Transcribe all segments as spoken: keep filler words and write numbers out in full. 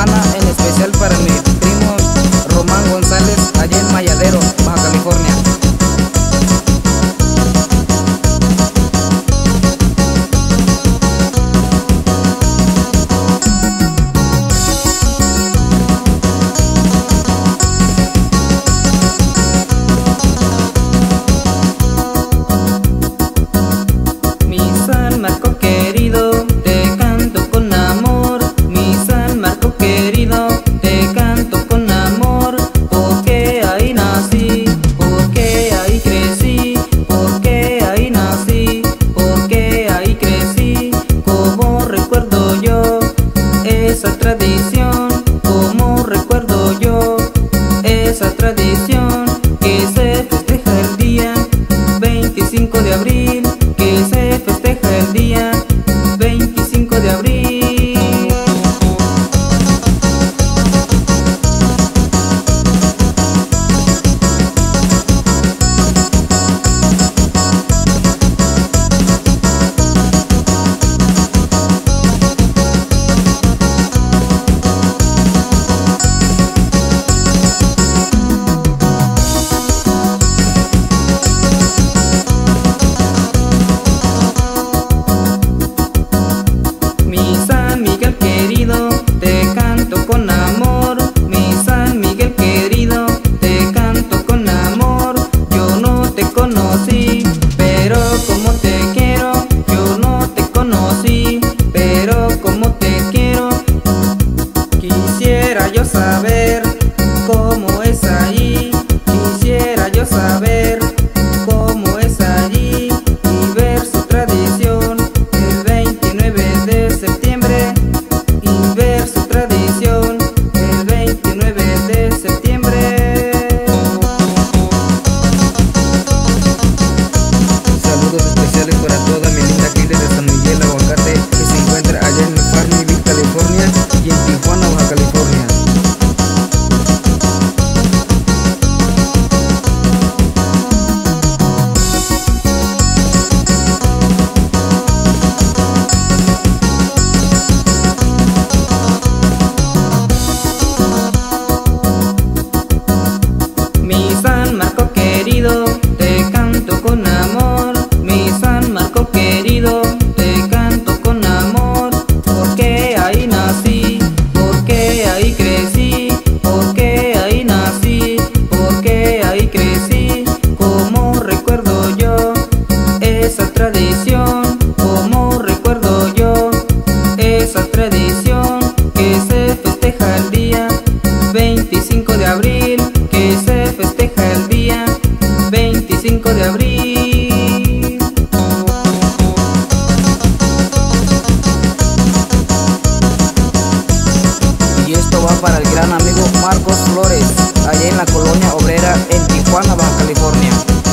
semana en especial para mi primo Román González, allá en Mayadero, Baja California. Esa tradición, como recuerdo yo, esa tradición que se festeja el día veinticinco de abril, que se festeja el día veinticinco de abril. Con amor, mi San Miguel querido, te canto con amor. Yo no te conocí, pero como te quiero. Yo no te conocí, pero como te quiero. Quisiera yo saber cómo es allí. Quisiera yo saber cómo es allí y ver su tradición el veintinueve de septiembre. Y ver su tradición el veintinueve de septiembre. Saludos especiales para toda mi linda gente de San Miguel Aguacate, que se encuentra allá en Farmville, California, y en Tijuana, Baja California. Mi San Marco querido, te canto con amor. Mi San Marco querido, te canto con amor. Porque ahí nací, porque ahí crecí, porque ahí nací, porque ahí crecí. Como recuerdo yo esa tradición, como recuerdo yo esa tradición que se festeja el día veinticinco de abril, que se festeja el día veinticinco de abril. Y esto va para el gran amigo Marcos Flores, allá en la Colonia Obrera, en Tijuana, Baja California.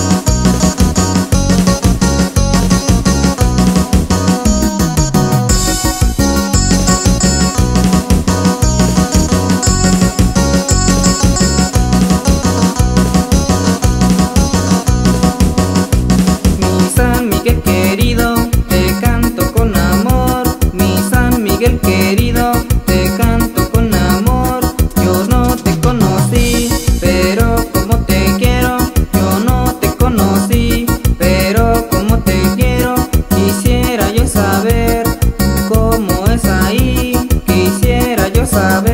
Miguel querido, te canto con amor. Mi San Miguel querido, te canto con amor. Yo no te conocí, pero como te quiero. Yo no te conocí, pero como te quiero. Quisiera yo saber cómo es ahí. Quisiera yo saber